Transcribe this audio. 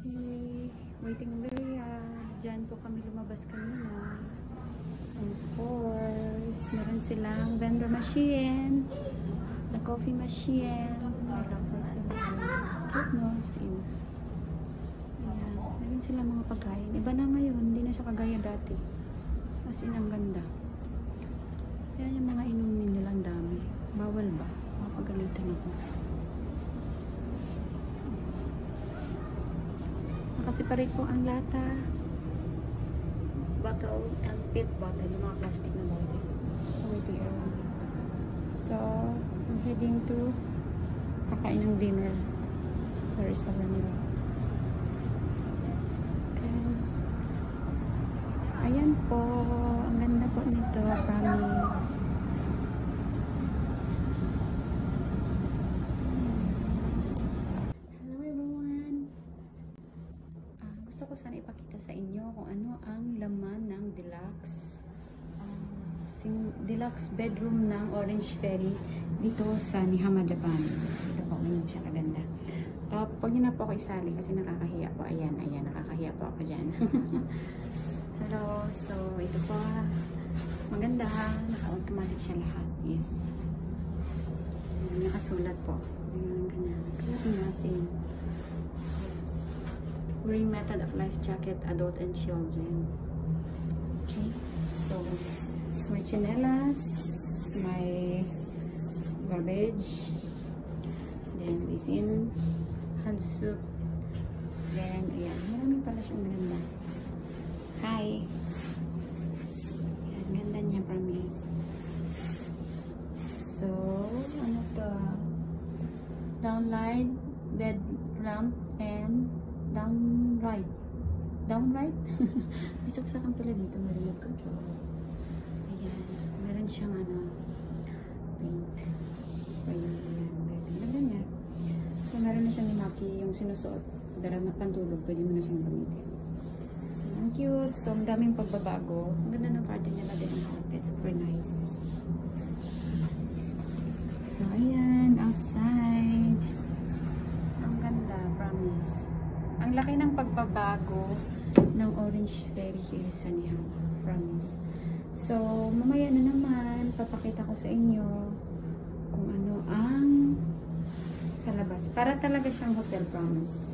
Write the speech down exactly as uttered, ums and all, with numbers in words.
Okay, waiting area. Diyan po kami lumabas kanina. Of course, meron silang vendor machine, the coffee machine, may locker sila. Cute, no? Sin. Ayan, meron silang mga pagkain. Iba na ngayon, hindi na siya kagaya dati. As in, ang ganda. Ayan yung mga inumin nilang dami. Bawal ba? Mapagalitan ako. Nakasiparate po ang lata, bottle, and pit bottle, yung mga plastic na bottle. Waiting area. So, I'm heading to kakain ng dinner sa restaurant nila. And, ayan po, ang ganda po nito, promise. Gusto ko sana ipakita sa inyo kung ano ang laman ng deluxe uh, sing, deluxe bedroom ng Orange Ferry dito sa Nihama, Japan. Ito po, ganyan siya kaganda. Uh, pag nyo na po ako isali kasi nakakahiya po. Ayan, ayan, nakakahiya po ako dyan. Hello, so ito po, maganda ha, naka-automatic siya lahat. Yes, nakasulat po. Ayan, ganyan. Kaya pinasin. Wearing method of life jacket, adult and children. Okay, so my chinelas, my garbage, then this in hand soup, then ayan, marami pala siyang ganda. Hi, ayan, ganda niya, promise. So ano to, downlight, bed lamp, and down right. Down right? May saksakan pala dito. Marinig ko. Ayan. Meron siyang ano, paint. Ayan. Ganda niya. So, meron na siyang limaki yung sinusuot. Darang na pantulog. Pwede mo na siyang gamitin. Ang cute. So, ang daming pagbabago. Ang ganda ng curtain nila din ang carpet. Super nice. So, ayan. Outside. Ang ganda. Promise. Ang laki ng pagbabago ng Orange Ferry here sa Nihama. Promise. So, mamaya na naman, papakita ko sa inyo kung ano ang sa labas. Para talaga siyang hotel, promise.